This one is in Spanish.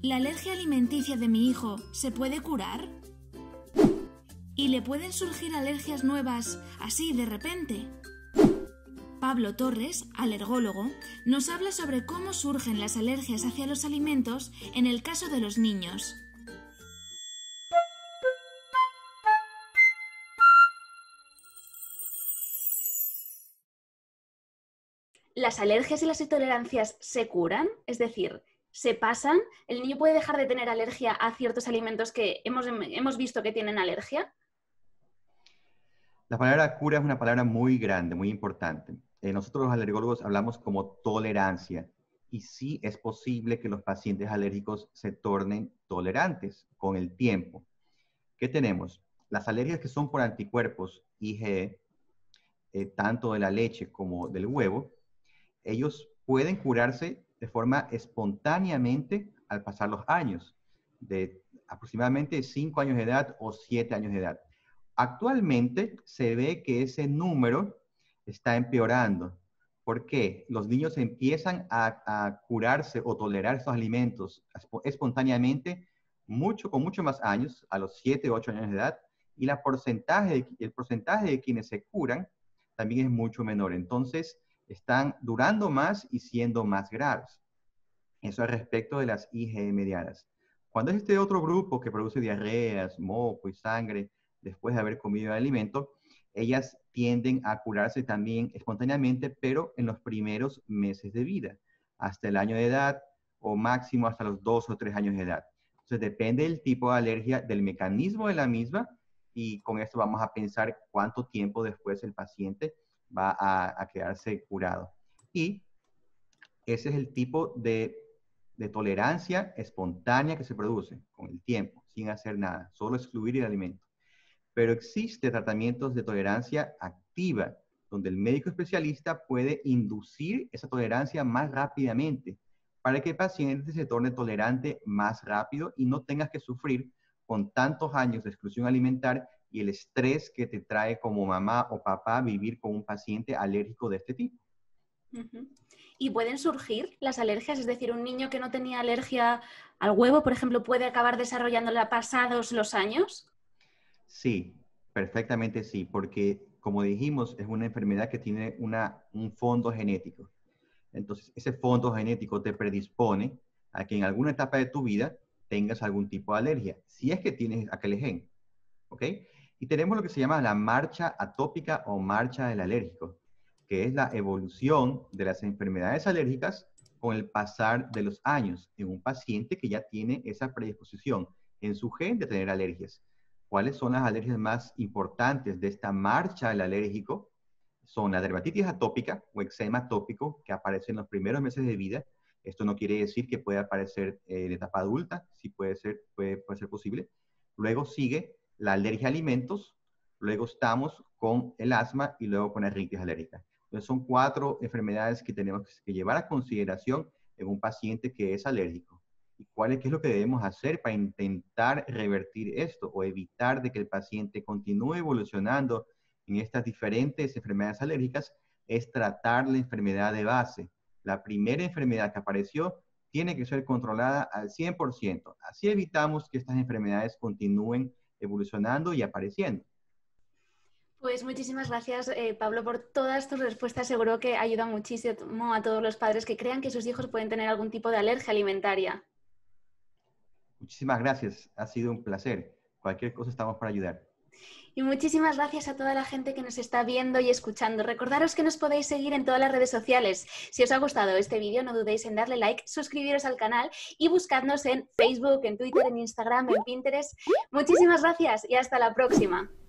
¿La alergia alimenticia de mi hijo se puede curar? ¿Y le pueden surgir alergias nuevas así de repente? Pablo Torres, alergólogo, nos habla sobre cómo surgen las alergias hacia los alimentos en el caso de los niños. ¿Las alergias y las intolerancias se curan? Es decir, ¿se pasan? ¿El niño puede dejar de tener alergia a ciertos alimentos que hemos visto que tienen alergia? La palabra cura es una palabra muy grande, muy importante. Nosotros los alergólogos hablamos como tolerancia. Y sí es posible que los pacientes alérgicos se tornen tolerantes con el tiempo. ¿Qué tenemos? Las alergias que son por anticuerpos IgE, tanto de la leche como del huevo, ellos pueden curarse de forma espontáneamente al pasar los años, de aproximadamente 5 años de edad o 7 años de edad. Actualmente se ve que ese número está empeorando. ¿Por qué? Los niños empiezan a curarse o tolerar estos alimentos espontáneamente con mucho más años, a los 7 o 8 años de edad, y el porcentaje de quienes se curan también es mucho menor. Entonces, están durando más y siendo más graves. Eso al respecto de las IgE medianas. Cuando es este otro grupo que produce diarreas, moco y sangre después de haber comido el alimento, ellas tienden a curarse también espontáneamente, pero en los primeros meses de vida, hasta el año de edad o máximo hasta los 2 o 3 años de edad. Entonces depende del tipo de alergia, del mecanismo de la misma, y con esto vamos a pensar cuánto tiempo después el paciente va a quedarse curado. Y ese es el tipo de tolerancia espontánea que se produce con el tiempo, sin hacer nada, solo excluir el alimento. Pero existe tratamientos de tolerancia activa, donde el médico especialista puede inducir esa tolerancia más rápidamente, para que el paciente se torne tolerante más rápido y no tengas que sufrir con tantos años de exclusión alimentaria y el estrés que te trae como mamá o papá vivir con un paciente alérgico de este tipo. ¿Y pueden surgir las alergias? Es decir, un niño que no tenía alergia al huevo, por ejemplo, ¿puede acabar desarrollándola pasados los años? Sí, perfectamente sí, porque como dijimos, es una enfermedad que tiene un fondo genético. Entonces, ese fondo genético te predispone a que en alguna etapa de tu vida tengas algún tipo de alergia, si es que tienes aquel gen, ¿ok? Y tenemos lo que se llama la marcha atópica o marcha del alérgico, que es la evolución de las enfermedades alérgicas con el pasar de los años en un paciente que ya tiene esa predisposición en su gen de tener alergias. ¿Cuáles son las alergias más importantes de esta marcha del alérgico? Son la dermatitis atópica o eczema atópico que aparece en los primeros meses de vida. Esto no quiere decir que pueda aparecer en etapa adulta, sí puede ser posible. Luego sigue la alergia a alimentos, luego estamos con el asma y luego con la rinitis alérgica. Entonces son 4 enfermedades que tenemos que llevar a consideración en un paciente que es alérgico. ¿Y qué es lo que debemos hacer para intentar revertir esto o evitar de que el paciente continúe evolucionando en estas diferentes enfermedades alérgicas? Es tratar la enfermedad de base. La primera enfermedad que apareció tiene que ser controlada al 100%. Así evitamos que estas enfermedades continúen evolucionando y apareciendo. Pues muchísimas gracias, Pablo, por todas tus respuestas. Seguro que ayuda muchísimo a todos los padres que crean que sus hijos pueden tener algún tipo de alergia alimentaria. Muchísimas gracias. Ha sido un placer. Cualquier cosa estamos para ayudar. Y muchísimas gracias a toda la gente que nos está viendo y escuchando. Recordaros que nos podéis seguir en todas las redes sociales. Si os ha gustado este vídeo, no dudéis en darle like, suscribiros al canal y buscadnos en Facebook, en Twitter, en Instagram, en Pinterest. Muchísimas gracias y hasta la próxima.